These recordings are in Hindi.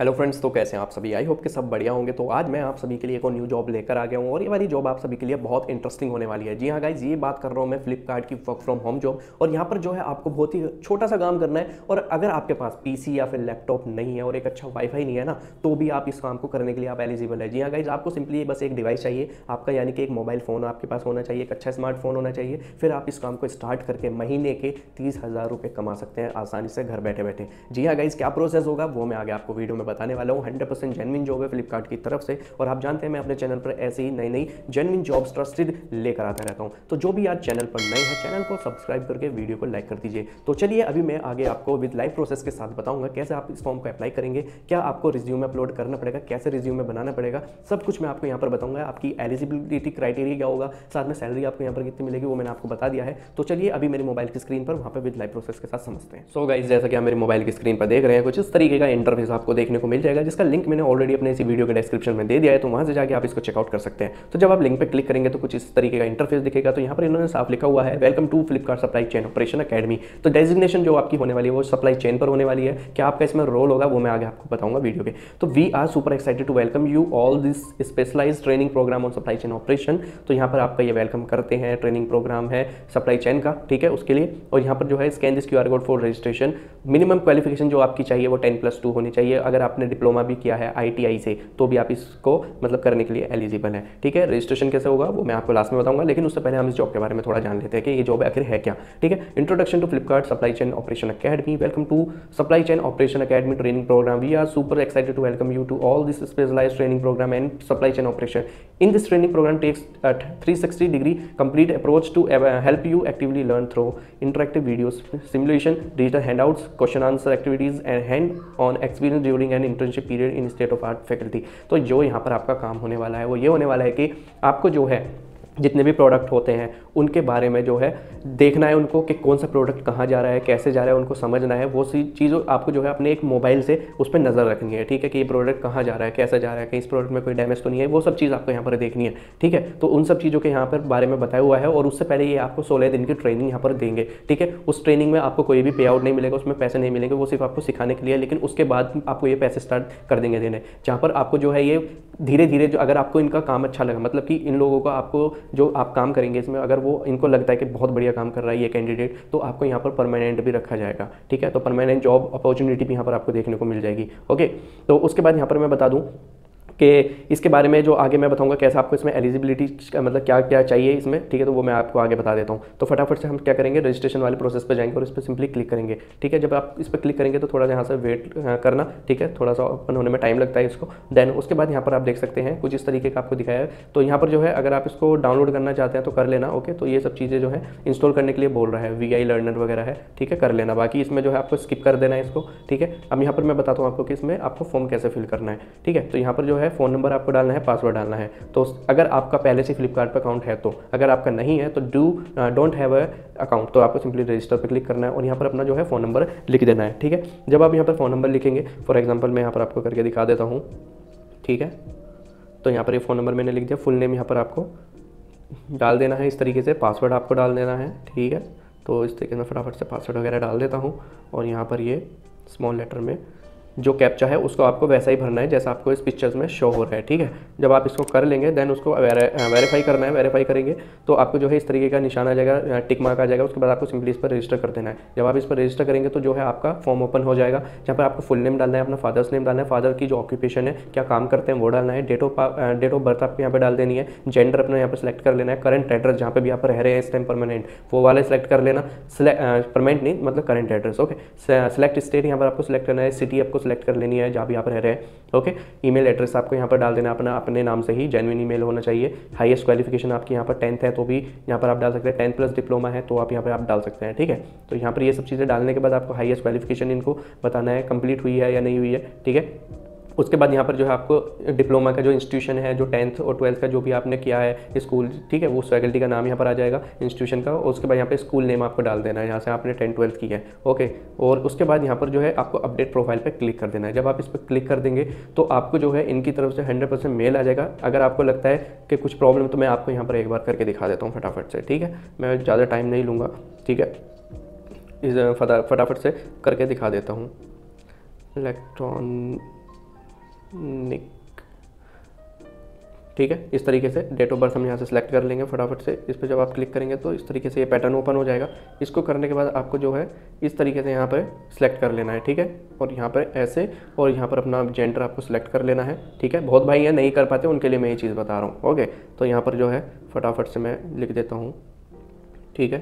हेलो फ्रेंड्स, तो कैसे हैं आप सभी। आई होप कि सब बढ़िया होंगे। तो आज मैं आप सभी के लिए एक और न्यू जॉब लेकर आ गया हूं और ये वाली जॉब आप सभी के लिए बहुत इंटरेस्टिंग होने वाली है। जी हाँ गाइज, ये बात कर रहा हूं मैं फ्लिपकार्ट की वर्क फ्रॉम होम जॉब। और यहाँ पर जो है आपको बहुत ही छोटा सा काम करना है। और अगर आपके पास पीसी या फिर लैपटॉप नहीं है और एक अच्छा वाईफाई नहीं है ना, तो भी आप इस काम को करने के लिए आप एलिजिबल है। जी हाँ गाइज, आपको सिंपली बस एक डिवाइस चाहिए आपका, यानी कि एक मोबाइल फोन आपके पास होना चाहिए, एक अच्छा स्मार्टफोन होना चाहिए। फिर आप इस काम को स्टार्ट करके महीने के 30,000 रुपये कमा सकते हैं आसानी से घर बैठे बैठे। जी हाँ गाइज, क्या प्रोसेस होगा वो मैं आगे आपको वीडियो में बताने वाला हूँ। 100% जेन्युइन जॉब है फ्लिपकार्ट की तरफ से। और आप जानते हैं मैं अपने चैनल पर ऐसे ही नई नई जेन्युइन जॉब्स ट्रस्टेड लेकर आता रहता हूं। तो जो भी आज चैनल पर नए हैं, चैनल को सब्सक्राइब करके वीडियो को लाइक कर दीजिए। तो चलिए अभी मैं आगे आपको विद लाइव प्रोसेस के साथ बताऊंगा कैसे आप इस फॉर्म को अप्लाई करेंगे, क्या आपको रिज्यूमे अपलोड करना पड़ेगा, कैसे रिज्यूमे बनाना पड़ेगा, सब कुछ मैं आपको यहाँ पर बताऊंगा। आपकी एलिजिबिलिटी क्राइटेरिया क्या होगा, साथ में सैलरी आपको यहाँ पर कितनी मिलेगी वो मैंने आपको बता दिया है। तो चलिए अभी मेरे मोबाइल की स्क्रीन पर वहाँ पर विद लाइव प्रोसेस के साथ समझते हैं। सो गाइस, जैसा कि आप मेरे मोबाइल की स्क्रीन पर देख रहे हैं, कुछ इस तरीके का इंटरफेस आपको देखने को मिल जाएगा, जिसका लिंक मैंने ऑलरेडी अपने इसी वीडियो के डिस्क्रिप्शन में दे दिया है। तो वहां से जाके आप इसको चेकआउट कर सकते हैं। तो जब आप लिंक पे क्लिक करेंगे तो कुछ इस तरीके का इंटरफेस दिखेगा। तो यहाँ पर इन्होंने साफ लिखा हुआ है, welcome to Flipkart supply chain operation academy. तो डेजिग्नेशन जो आपकी होने वाली है वो सप्लाई चेन पर होने वाली है। क्या आपका इसमें रोल होगा वो मैं आगे आपको बताऊंगा वीडियो के। तो we are super excited to welcome you all this specialised training programme on supply chain operation. तो यहाँ पर आपका ये वेलकम करते हैं, ट्रेनिंग प्रोग्राम है सप्लाई चेन का, ठीक है, उसके लिए। और यहाँ पर जो है scan this QR code for registration. Minimum qualification जो आपकी चाहिए वो 10+2 होनी चाहिए। अगर आपने डिप्लोमा भी किया है ITI से तो भी आप इसको मतलब करने के लिए एलिजिबल है, ठीक है। रजिस्ट्रेशन कैसे होगा वो मैं आपको लास्ट में बताऊंगा, लेकिन उससे पहले हम इस जॉब के बारे में थोड़ा जान लेते हैं कि ये जॉब आखिर है क्या, ठीक है। Introduction to Flipkart supply chain operation academy. Welcome to supply chain operation academy training programme. We are super excited to welcome you to all this specialised training programme and supply chain operation. In this training programme takes 360-degree complete approach to help you actively learn through interactive videos, simulation, digital handouts, question answer activities and hand-on experience during an internship period in state of art faculty। तो जो यहाँ पर आपका काम होने वाला है वो ये होने वाला है कि आपको जो है जितने भी प्रोडक्ट होते हैं उनके बारे में जो है देखना है उनको कि कौन सा प्रोडक्ट कहाँ जा रहा है, कैसे जा रहा है, उनको समझना है। वो सी चीज़ों आपको जो है अपने एक मोबाइल से उस पर नज़र रखनी है, ठीक है, कि ये प्रोडक्ट कहाँ जा रहा है, कैसे जा रहा है, कि इस प्रोडक्ट में कोई डैमेज तो नहीं है, वो सब चीज़ आपको यहाँ पर देखनी है, ठीक है। तो उन सब चीज़ों के यहाँ पर बारे में बताया हुआ है। और उससे पहले ये आपको 16 दिन की ट्रेनिंग यहाँ पर देंगे, ठीक है। उस ट्रेनिंग में आपको कोई भी पे आउट नहीं मिलेगा, उसमें पैसे नहीं मिलेंगे, वो सिर्फ आपको सिखाने के लिए। लेकिन उसके बाद आपको ये पैसे स्टार्ट कर देंगे देने, जहाँ पर आपको जो है ये धीरे धीरे जो अगर आपको इनका काम अच्छा लगा, मतलब कि इन लोगों का आपको जो आप काम करेंगे इसमें अगर वो इनको लगता है कि बहुत बढ़िया काम कर रहा है ये कैंडिडेट, तो आपको यहाँ पर परमानेंट भी रखा जाएगा, ठीक है। तो परमानेंट जॉब अपॉर्चुनिटी भी यहाँ पर आपको देखने को मिल जाएगी, ओके। तो उसके बाद यहाँ पर मैं बता दूँ कि इसके बारे में जो आगे मैं बताऊंगा कैसे आपको इसमें एलिजिबिलिटी मतलब क्या क्या चाहिए इसमें, ठीक है। तो वो मैं आपको आगे बता देता हूँ। तो फटाफट से हम क्या करेंगे, रजिस्ट्रेशन वाले प्रोसेस पर जाएंगे और इस पर सिंपली क्लिक करेंगे, ठीक है। जब आप इस पर क्लिक करेंगे तो थोड़ा यहाँ से वेट करना, ठीक है, थोड़ा सा ओपन होने में टाइम लगता है इसको। देन उसके बाद यहाँ पर आप देख सकते हैं कुछ इस तरीके का आपको दिखाया है। तो यहाँ पर जो है अगर आप इसको डाउनलोड करना चाहते हैं तो कर लेना, ओके। तो ये सब चीज़ें जो है इंस्टॉल करने के लिए बोल रहा है, VI लर्नर वगैरह है, ठीक है, कर लेना। बाकी इसमें जो है आपको स्किप कर देना है इसको, ठीक है। अब यहाँ पर मैं बताता हूँ आपको कि इसमें आपको फॉर्म कैसे फिल करना है, ठीक है। तो यहाँ पर जो है फ़ोन नंबर आपको डालना है, पासवर्ड डालना है। तो अगर आपका पहले से फ्लिपकार्ट पर अकाउंट है तो, अगर आपका नहीं है तो डोंट हैव अ अकाउंट, तो आपको सिंपली रजिस्टर पर क्लिक करना है और यहाँ पर अपना जो है फ़ोन नंबर लिख देना है, ठीक है। जब आप यहाँ पर फ़ोन नंबर लिखेंगे, फॉर एग्जांपल मैं यहाँ पर आपको करके दिखा देता हूँ, ठीक है। तो यहाँ पर ये फ़ोन नंबर मैंने लिख दिया, फुल नेम यहाँ पर आपको डाल देना है इस तरीके से, पासवर्ड आपको डाल देना है, ठीक है। तो इस तरीके से फटाफट से पासवर्ड वगैरह डाल देता हूँ और यहाँ पर ये स्मॉल लेटर में जो कैप्चा है उसको आपको वैसा ही भरना है जैसा आपको इस पिक्चर्स में शो हो रहा है, ठीक है। जब आप इसको कर लेंगे देन उसको वेरीफाई करना है। वेरीफाई करेंगे तो आपको जो है इस तरीके का निशान आ जाएगा, टिक मार्क आ जाएगा। उसके बाद आपको सिंपली इस पर रजिस्टर कर देना है। जब आप इस पर रजिस्टर करेंगे तो जो है आपका फॉर्म ओपन हो जाएगा, जहाँ पर आपको फुल नेम डालना है, अपना फादर्स नेम डालना है, फादर की जो ऑक्यूपेशन है, क्या काम करते हैं वो डालना है, डेट ऑफ बर्थ आपको यहाँ पर डाल देनी है, जेंडर अपना यहाँ पर सेलेक्ट कर लेना है, करंट एड्रेस जहाँ पर भी आप रह रहे हैं इस टाइम परमानेंट वो वाले सेलेक्ट कर लेना, परमानेंट नहीं मतलब current address, okay. Select state यहाँ पर आपको सेलेक्ट करना है, सिटी आपको सेलेक्ट कर लेनी है भी आप रह रहे हैं, ओके। ईमेल एड्रेस आपको यहाँ पर डाल देना अपने नाम से ही, जेन्युइन ईमेल होना चाहिए। हाईएस्ट क्वालिफिकेशन आपकी यहाँ पर 10th है तो भी यहाँ पर आप डाल सकते हैं, 10+ डिप्लोमा है तो आप यहाँ पर आप डाल सकते हैं, ठीक है। तो यहाँ पर ये सब चीज़ें डालने के बाद आपको हाईएस्ट क्वालिफिकेशन इनको बताना है, कंप्लीट हुई है या नहीं हुई है, ठीक है। उसके बाद यहाँ पर जो है आपको डिप्लोमा का जो इंस्टीट्यूशन है, जो 10th और 12th का जो भी आपने किया है स्कूल, ठीक है, वो उस फैकल्टी का नाम यहाँ पर आ जाएगा इंस्टीट्यूशन का। और उसके बाद यहाँ पे स्कूल नेम आपको डाल देना है जहाँ से आपने 10th 12th की है, ओके। और उसके बाद यहाँ पर जो है आपको अपडेट प्रोफाइल पे क्लिक कर देना है। जब आप इस पर क्लिक कर देंगे तो आपको जो है इनकी तरफ से 100% मेल आ जाएगा। अगर आपको लगता है कि कुछ प्रॉब्लम तो मैं आपको यहाँ पर एक बार करके दिखा देता हूँ फटाफट से, ठीक है। मैं ज़्यादा टाइम नहीं लूँगा, ठीक है, इस फटाफट से करके दिखा देता हूँ। इलेक्ट्रॉन निक, ठीक है। इस तरीके से डेट ऑफ बर्थ हम यहाँ से सिलेक्ट कर लेंगे फटाफट से। इस पर जब आप क्लिक करेंगे तो इस तरीके से ये पैटर्न ओपन हो जाएगा। इसको करने के बाद आपको जो है इस तरीके से यहाँ पर सिलेक्ट कर लेना है, ठीक है। और यहाँ पर ऐसे, और यहाँ पर अपना जेंडर आपको सिलेक्ट कर लेना है, ठीक है। बहुत भाई हैं नहीं कर पाते, उनके लिए मैं ये चीज़ बता रहा हूँ, ओके। तो यहाँ पर जो है फटाफट से मैं लिख देता हूँ, ठीक है।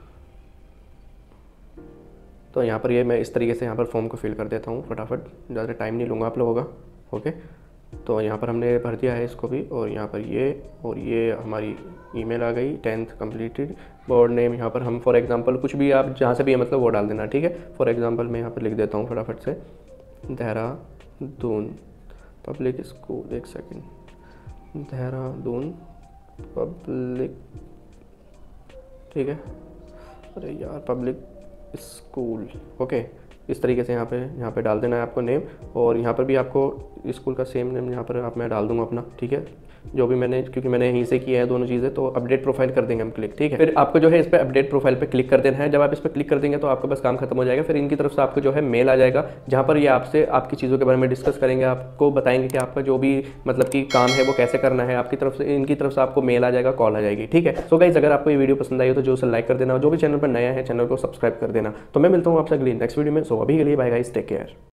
तो यहाँ पर ये मैं इस तरीके से यहाँ पर फॉर्म को फिल कर देता हूँ फटाफट, ज़्यादा टाइम नहीं लूँगा आप लोगों का, ओके। तो यहाँ पर हमने भर दिया है इसको भी, और यहाँ पर ये, और ये हमारी ईमेल आ गई, 10th कंप्लीटेड। बोर्ड नेम यहाँ पर हम फॉर एग्जांपल कुछ भी आप जहाँ से भी है मतलब वो डाल देना, ठीक है। फॉर एग्जांपल मैं यहाँ पर लिख देता हूँ फटाफट से देहरादून पब्लिक स्कूल, एक सेकेंड, देहरादून पब्लिक, ठीक है। अरे यार पब्लिक स्कूल, ओके। इस तरीके से यहाँ पे डाल देना है आपको नेम, और यहाँ पर भी आपको स्कूल का सेम नेम यहाँ पर मैं डाल दूँगा अपना, ठीक है। जो भी मैंने, क्योंकि मैंने यहीं से किया है दोनों चीज़ें, तो अपडेट प्रोफाइल कर देंगे हम क्लिक, ठीक है। फिर आपको जो है इस पर अपडेट प्रोफाइल पे क्लिक कर देना है। जब आप इस पर क्लिक कर देंगे तो आपका बस काम खत्म हो जाएगा। फिर इनकी तरफ से आपको जो है मेल आ जाएगा, जहाँ पर ये आपसे आपकी चीज़ों के बारे में डिस्कस करेंगे, आपको बताएंगे कि आपका जो भी मतलब कि काम है वो कैसे करना है। आपकी तरफ से, इनकी तरफ से आपको मेल आ जाएगा, कॉल आ जाएगी, ठीक है। सो गाइस, अगर आपको ये वीडियो पसंद आई हो तो जो उसे लाइक कर देना, और जो भी चैनल पर नया है चैनल को सब्सक्राइब कर देना। तो मैं मिलता हूँ आपसे अगली नेक्स्ट वीडियो में। सो अभी के लिए बाय गाइस, टेक केयर।